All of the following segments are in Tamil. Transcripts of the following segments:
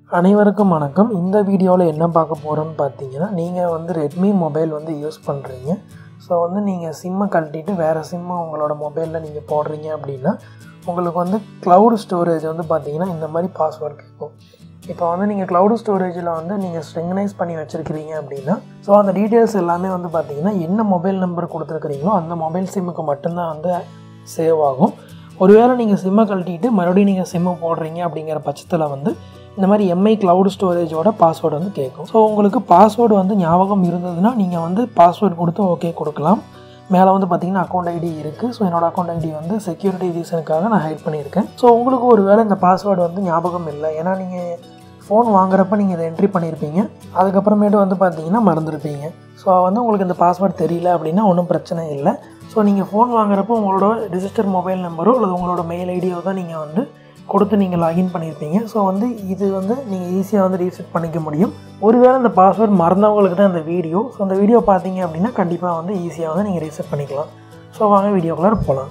அனைவருக்கும் வணக்கம். இந்த வீடியோவில் என்ன பார்க்க போகிறோன்னு பார்த்தீங்கன்னா, நீங்கள் வந்து ரெட்மி மொபைல் வந்து யூஸ் பண்ணுறீங்க. ஸோ வந்து நீங்கள் சிம்மை கழட்டிட்டு வேறு சிம்மை உங்களோட மொபைலில் நீங்கள் போடுறீங்க அப்படின்னா உங்களுக்கு வந்து க்ளவுட் ஸ்டோரேஜ் வந்து பார்த்தீங்கன்னா இந்த மாதிரி பாஸ்வேர்டு கேட்கும். இப்போ வந்து நீங்கள் க்ளவுட் ஸ்டோரேஜில் வந்து நீங்கள் ஸ்ட்ரிங்கனைஸ் பண்ணி வச்சுருக்கிறீங்க அப்படின்னா ஸோ அந்த டீட்டெயில்ஸ் எல்லாமே வந்து பார்த்தீங்கன்னா என்ன மொபைல் நம்பர் கொடுத்துருக்குறீங்களோ அந்த மொபைல் சிம்முக்கு மட்டும்தான் வந்து சேவ் ஆகும். ஒருவேளை நீங்கள் சிம்மை கழட்டிட்டு மறுபடியும் நீங்கள் சிம்மை போடுறீங்க அப்படிங்கிற பட்சத்தில் வந்து இந்த மாதிரி எம்ஐ க்ளவுட் ஸ்டோரேஜோட பாஸ்வேர்டு வந்து கேட்கும். ஸோ உங்களுக்கு பாஸ்வேர்டு வந்து ஞாபகம் இருந்ததுன்னா நீங்கள் வந்து பாஸ்வேர்டு கொடுத்து ஓகே கொடுக்கலாம். மேலே வந்து பார்த்தீங்கன்னா அக்கௌண்ட் ஐடி இருக்குது. ஸோ என்னோடய அக்கௌண்ட் ஐடி வந்து செக்யூரிட்டி ரீசனுக்காக நான் ஹைட் பண்ணியிருக்கேன். ஸோ உங்களுக்கு ஒரு வேளை இந்த பாஸ்வேர்டு வந்து ஞாபகம் இல்லை, ஏன்னா நீங்கள் ஃபோன் வாங்குறப்ப நீங்கள் இதை என்ட்ரி பண்ணியிருப்பீங்க, அதுக்கப்புறமேட்டு வந்து பார்த்தீங்கன்னா மறந்துருப்பீங்க. ஸோ வந்து உங்களுக்கு இந்த பாஸ்வேர்டு தெரியல அப்படின்னா ஒன்றும் பிரச்சனை இல்லை. ஸோ நீங்கள் ஃபோன் வாங்குறப்போ உங்களோட ரிஜிஸ்டர் மொபைல் நம்பரோ அல்லது உங்களோட மெயில் ஐடியோ தான் நீங்கள் வந்து கொடுத்து நீங்கள் லாகின் பண்ணியிருப்பீங்க. ஸோ வந்து இது வந்து நீங்கள் ஈஸியாக வந்து ரீசெட் பண்ணிக்க முடியும். ஒருவேளை இந்த பாஸ்வேர்டு மறந்தவங்களுக்கு தான் இந்த வீடியோ. ஸோ அந்த வீடியோ பார்த்தீங்க அப்படின்னா கண்டிப்பாக வந்து ஈஸியாக வந்து நீங்கள் ரீசெட் பண்ணிக்கலாம். ஸோ வாங்க வீடியோக்குள்ளே போகலாம்.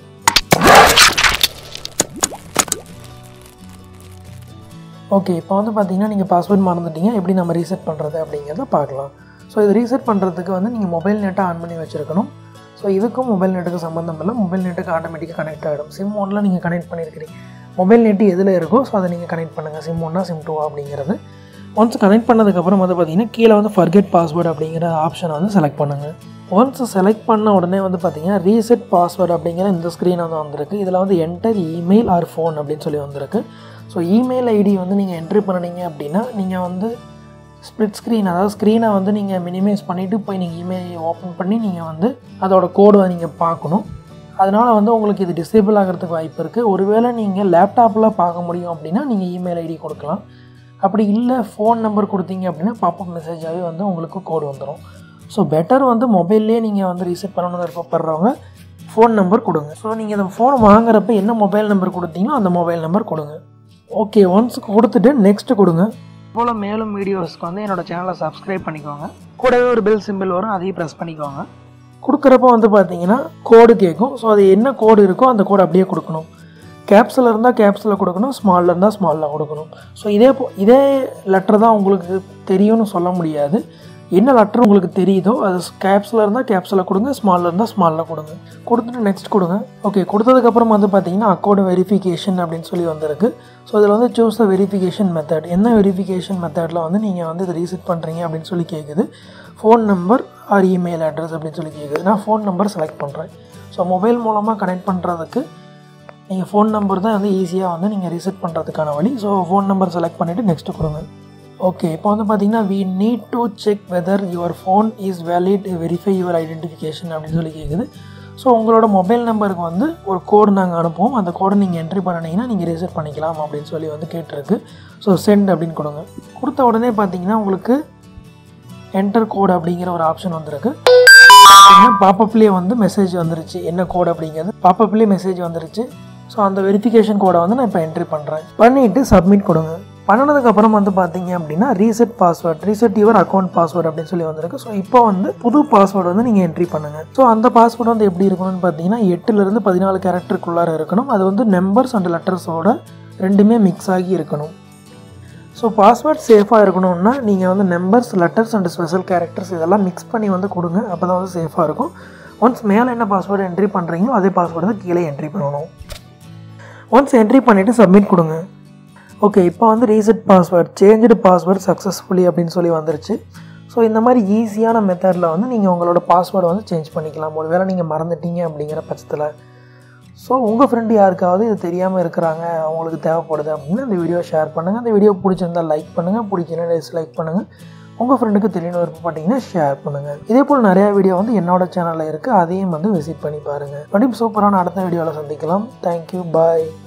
ஓகே, இப்போ வந்து பார்த்தீங்கன்னா நீங்கள் பாஸ்வேர்டு மறந்துட்டீங்க, எப்படி நம்ம ரீசெட் பண்ணுறது அப்படிங்கிறத பார்க்கலாம். ஸோ இது ரீசெட் பண்ணுறதுக்கு வந்து நீங்கள் மொபைல் நெட்டை ஆன் பண்ணி வச்சுருக்கணும். ஸோ இதுக்கும் மொபைல் நெட்டுக்கு சம்மந்தம் இல்லை, மொபைல் நெட்டுக்கு ஆட்டோமேட்டிக்காக கனெக்ட் ஆகிடும். சிம் ஒன்றில் நீங்கள் கனெக்ட் பண்ணியிருக்கிறீங்க, மொபைல் நெட்டு எதில் இருக்கோ ஸோ அதை நீங்கள் கனெக்ட் பண்ணுங்கள், சிம் ஒன்னா சிம் டூவா அப்படிங்கிறது. ஒன்ஸ் கனெக்ட் பண்ணதுக்கப்புறம் வந்து பார்த்தீங்கன்னா கீழே வந்து ஃபர்கெட் பாஸ்வேர்டு அப்படிங்கிற ஆப்ஷனை வந்து செலக்ட் பண்ணுங்கள். ஒன்ஸ் செலக்ட் பண்ண உடனே வந்து பார்த்தீங்கன்னா ரீசெட் பாஸ்வேர்டு அப்படிங்கிற இந்த ஸ்க்ரீன் வந்து வந்திருக்கு. இதில் வந்து என்டர் இமெயில் ஆர் ஃபோன் அப்படின்னு சொல்லி வந்திருக்கு. ஸோ இமெயில் ஐடி வந்து நீங்கள் என்ட்ரி பண்ணினீங்க அப்படின்னா நீங்கள் வந்து ஸ்ப்ளிட் ஸ்க்ரீன், அதாவது ஸ்க்ரீனை வந்து நீங்கள் மினிமைஸ் பண்ணிவிட்டு போய் நீங்கள் இமெயில் ஓப்பன் பண்ணி நீங்கள் வந்து அதோட கோடை நீங்கள் பார்க்கணும். அதனால் வந்து உங்களுக்கு இது டிசேபிள் ஆகிறதுக்கு வாய்ப்பு இருக்குது. ஒருவேளை நீங்கள் லேப்டாப்பில் பார்க்க முடியும் அப்படின்னா நீங்கள் இமெயில் ஐடி கொடுக்கலாம். அப்படி இல்லை ஃபோன் நம்பர் கொடுத்தீங்க அப்படின்னா பாப்அப் மெசேஜாகவே வந்து உங்களுக்கு கோடு வந்துடும். ஸோ பெட்டர் வந்து மொபைல்லே நீங்கள் வந்து ரீசெட் பண்ணணும்னு விருப்பப்படுறவங்க ஃபோன் நம்பர் கொடுங்க. ஸோ நீங்கள் இந்த ஃபோன் வாங்குறப்ப என்ன மொபைல் நம்பர் கொடுத்தீங்களோ அந்த மொபைல் நம்பர் கொடுங்க. ஓகே, ஒன்ஸ் கொடுத்துட்டு நெக்ஸ்ட்டு கொடுங்க. போல் மேலும் வீடியோஸ்க்கு வந்து என்னோடய சேனலை சப்ஸ்கிரைப் பண்ணிக்கோங்க. கூடவே ஒரு பெல் சிம்பிள் வரும், அதையும் ப்ரெஸ் பண்ணிக்கோங்க. கொடுக்குறப்ப வந்து பார்த்தீங்கன்னா கோடு கேட்கும். ஸோ அது என்ன கோடு இருக்கோ அந்த கோடு அப்படியே கொடுக்கணும். கேப்ஸில் இருந்தால் கேப்ஸில் கொடுக்கணும், ஸ்மாலில் இருந்தால் ஸ்மாலில் கொடுக்கணும். ஸோ இதே லெட்டர் தான் உங்களுக்கு தெரியும்னு சொல்ல முடியாது. என்ன லெட்டர் உங்களுக்கு தெரியுதோ அது கேப்ஸில் இருந்தால் கேப்ஸில் கொடுங்க, ஸ்மாலில் இருந்தால் ஸ்மாலில் கொடுங்க. கொடுத்துட்டு நெக்ஸ்ட் கொடுங்க. ஓகே, கொடுத்ததுக்கப்புறம் வந்து பார்த்தீங்கன்னா அக்கௌண்ட் வெரிஃபிகேஷன் அப்படின்னு சொல்லி வந்திருக்கு. ஸோ இதில் வந்து சூஸ் த வெரிஃபிகேஷன் மெத்தட். என்ன வெரிஃபிகேஷன் மெத்தடில் வந்து நீங்கள் வந்து இதை ரீசெட் பண்ணுறீங்க அப்படின்னு சொல்லி கேட்குது. Phone number or email address அப்படின்னு சொல்லி கேட்குது. நான் ஃபோன் நம்பர் செலக்ட் பண்ணுறேன். ஸோ மொபைல் மூலமாக கனெக்ட் பண்ணுறதுக்கு நீங்கள் ஃபோன் நம்பர் தான் வந்து ஈஸியாக வந்து நீங்கள் ரீசெட் பண்ணுறதுக்கான வழி. ஸோ ஃபோன் நம்பர் செலக்ட் பண்ணிவிட்டு நெக்ஸ்ட்டு கொடுங்க. ஓகே, இப்போ வந்து பார்த்தீங்கன்னா we need to check whether your phone is valid, verify your identification அப்படின்னு சொல்லி கேட்குது. ஸோ உங்களோட மொபைல் நம்பருக்கு வந்து ஒரு கோடு நாங்கள் அனுப்புவோம், அந்த கோடை நீங்கள் என்ட்ரி பண்ணிங்கன்னா நீங்கள் ரீசெட் பண்ணிக்கலாம் அப்படின்னு சொல்லி வந்து கேட்டிருக்கு. ஸோ சென்ட் அப்படின்னு கொடுங்க. கொடுத்த உடனே பார்த்தீங்கன்னா உங்களுக்கு என்டர் கோடு அப்படிங்கிற ஒரு ஆப்ஷன் வந்திருக்கு. பாப்பப்லேயே வந்து மெசேஜ் வந்துருச்சு, என்ன கோடு அப்படிங்கிறது பாப்பப்லேயே மெசேஜ் வந்துருச்சு. ஸோ அந்த வெரிஃபிகேஷன் கோடை வந்து நான் இப்போ என்ட்ரி பண்ணுறேன். பண்ணிவிட்டு சப்மிட் கொடுங்க. பண்ணினதுக்கப்புறம் வந்து பார்த்தீங்க அப்படின்னா reset password, reset your account password அப்படின்னு சொல்லி வந்திருக்கு. ஸோ இப்போ வந்து புது பாஸ்வேர்டு வந்து நீங்கள் என்ட்ரி பண்ணுங்கள். ஸோ அந்த பாஸ்வேர்டு வந்து எப்படி இருக்கணும்னு பார்த்தீங்கன்னா 8லேருந்து 14 கேரக்டருக்குள்ளார இருக்கணும். அது வந்து நம்பர்ஸ் அண்ட் லெட்டர்ஸோட ரெண்டுமே மிக்ஸ் ஆகி இருக்கணும். ஸோ பாஸ்வேர்ட் சேஃபாக இருக்கணும்னா நீங்கள் வந்து numbers, letters and special characters இதெல்லாம் மிக்ஸ் பண்ணி வந்து கொடுங்க. அப்போ தான் வந்து சேஃபாக இருக்கும். ஒன்ஸ் மேலே என்ன பாஸ்வேர்டு என்ட்ரி பண்ணுறீங்களோ அதே பாஸ்வேர்டு தான் கீழே என்ட்ரி பண்ணணும். ஒன்ஸ் என்ட்ரி பண்ணிவிட்டு சப்மிட் கொடுங்க. ஓகே, இப்போ வந்து reset password, change password successfully அப்படின்னு சொல்லி வந்துருச்சு. ஸோ இந்த மாதிரி ஈஸியான மெத்தடில் வந்து நீங்கள் உங்களோட பாஸ்வேர்டை வந்து சேஞ்ச் பண்ணிக்கலாம் ஒரு வேளை நீங்கள் மறந்துட்டீங்க அப்படிங்கிற பட்சத்தில். ஸோ உங்கள் ஃப்ரெண்டு யாருக்காவது இது தெரியாமல் இருக்கிறாங்க, அவங்களுக்கு தேவைப்படுது அப்படின்னா இந்த வீடியோ ஷேர் பண்ணுங்கள். அந்த வீடியோ பிடிச்சிருந்தால் லைக் பண்ணுங்கள், பிடிக்கலன்னா டிஸ்லைக் பண்ணுங்கள். உங்கள் ஃப்ரெண்டுக்கு தெரியணும் விருப்பப்பட்டீங்கன்னா ஷேர் பண்ணுங்கள். இதே போல் நிறையா வீடியோ வந்து என்னோட சேனலில் இருக்குது, அதையும் வந்து விசிட் பண்ணி பாருங்கள். மறுபடியும் சூப்பரான அடுத்த வீடியோவில் சந்திக்கலாம். தேங்க்யூ, பாய்.